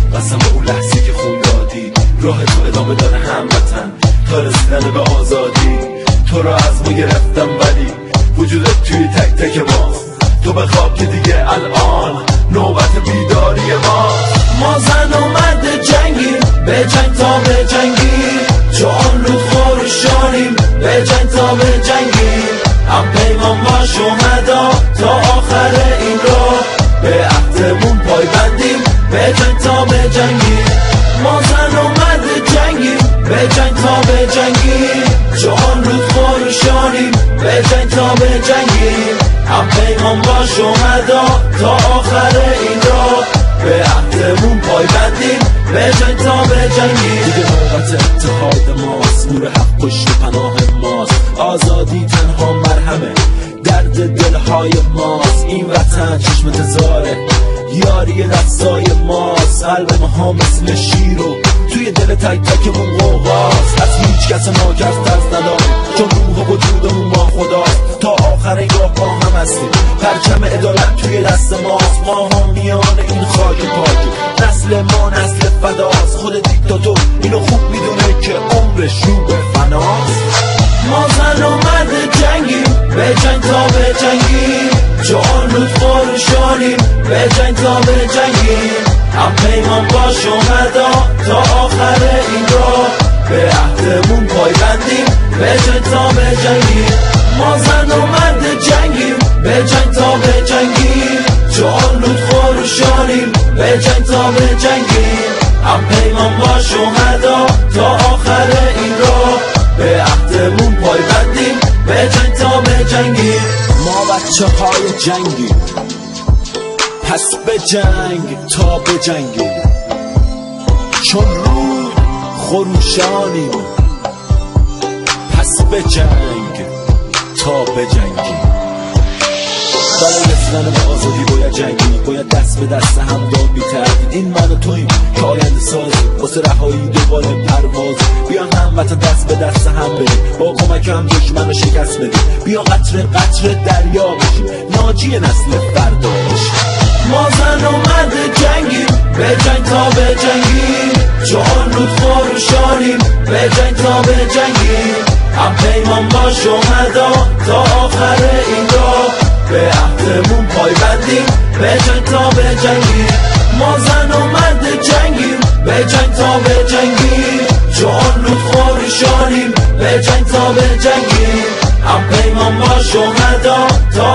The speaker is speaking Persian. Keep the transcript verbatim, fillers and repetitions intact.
قسم به اون لحظه که خون دادی، راه تو ادامه داره هموطن تا رسیدن به آزادی. تو را از ما گرفتم ولی وجودت توی تک تک ماست. تو بخواب که دیگه الان نوبت بیداری ماست. ما زن و مرد جنگیم، به جنگ تا به جنگیم، جان رود خورشانیم، به جنگ تا به جنگیم. هم پیمان با شهدا تا آخر این راه، به عهدمون پایبندیم، به جنگ تا به جنگیم. ما زن و مرد جنگیم، به جنگ تا به جنگیم، جان رود خورشانیم، به جنگ تا به جنگیم. هم پیمان با شهدا تا آخر این راه، به عهدمون پایبندیم، به جنگ تا به جنگیم. دیگه نوبت اتحاد ماست، نور حق پشت پناه ماست. آزادی تنها مرهمه، درد دلهای ماست. این وطن چشم تزاره، یاری دستای ماست. قلب ما مثل شیرو توی دل تک تکمون قوقاست. از هیچ کس ما کس ترس نداریم، چون روح و وجودمون با خداست. تا آخر این راه با هم هستیم، پرچم عدالت توی دست ماست. ما حامیان این خاک پاکیم، نسل ما نسل فداست. خود دیکتاتور اینو خوب میدونه که عمرش رو به فناست. ما زن و مرد جنگیم، به جنگ تا به جنگیم، جان رود خورشانیم، به جنگ تا به جنگیم. هم پیمان با شهدا تا آخر این راه، به عهدمون پایبندیم، به جنگ تا به جنگیم. ما زن و مرد جنگیم، به جنگ تا به جنگیم، جان رود خورشانیم، به جنگ تا به جنگیم. هم پیمان با شهدا تا آخر این راه، به عهدمون پایبندیم، به جنگ تا به جنگیم. ما بچه های جنگیم، پس به جنگ تا به جنگیم، چون رود خروشانیم، پس به جنگ تا به جنگیم. برای رسیدن به آزادی باید جنگی، باید دست به دست هم داد بی تردید. این من و توییم که آینده سازیم، واسه رهایی دوباره پرواز. بیان هموطن دست به دست هم بریم، با کمک هم دشمن رو شکست بدیم. بیا قطره قطره دریا بشیم، ناجی نسل فردا بشیم. ما زن و مرد جنگیم، به جنگ تا به جنگیم، جان رود خورشانیم، به جنگ تا به جنگیم. هم پیمان با شهدا تا آخر این راه، به عهدمون پایبندیم، به جنگ تا به جنگیم. ما زن و مرد جنگیم، به جنگ تا به جنگیم، جان رود خورشانیم، به جنگ تا به جنگیم. هم پیمان با شهدا تا